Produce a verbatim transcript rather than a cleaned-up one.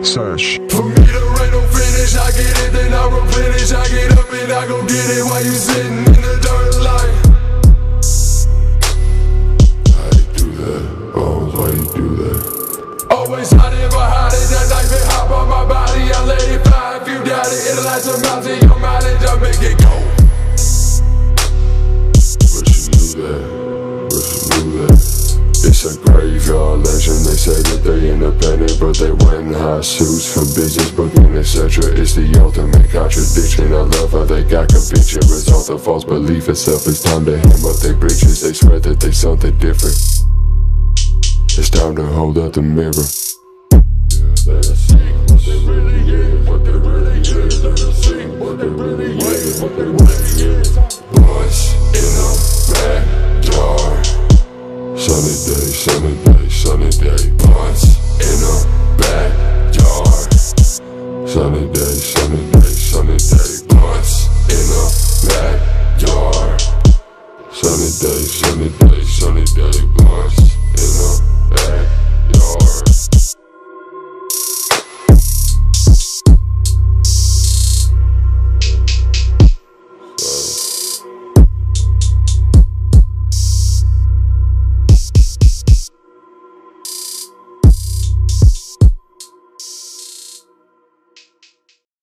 Sesh. For me there ain't no finish, I get it then I replenish. I get up and I go get it while you sitting in the dirt like. How you do that? Bones, why you do that? Always hiding behind it, that knife and hop on my body. I let it fly if you doubt it. It'll light some mountain, your mileage, I make it go. But you knew that, but you knew that. It's a graveyard legend, they say that they independent, but they wearing high suits for business, booking, et cetera. It's the ultimate contradiction. I love how they got conviction, result of false belief itself. It's time to hem up their britches, they swear that they something different. It's time to hold up the mirror. Yeah, let us see what they really is, what they really is. Let us see what they really is, what they really is.